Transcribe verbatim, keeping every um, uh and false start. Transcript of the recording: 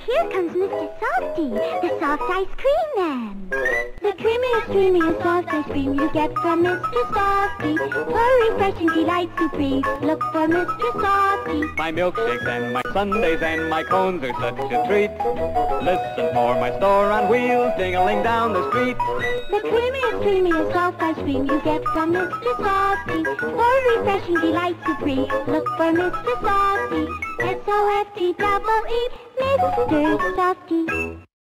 here comes Mister Softy, the soft ice cream man. The creamiest, creamiest soft ice cream you get from Mister Softy. For refreshing delight supreme, look for Mister Softy. My milkshakes and my sundaes and my cones are such a treat. Listen for my store on wheels, ding-a-ling down the street. The creamiest, creamiest soft ice cream you get from Mister Softy. For refreshing delight supreme, look for Mister Softy. S O F T double E, Mister Softy.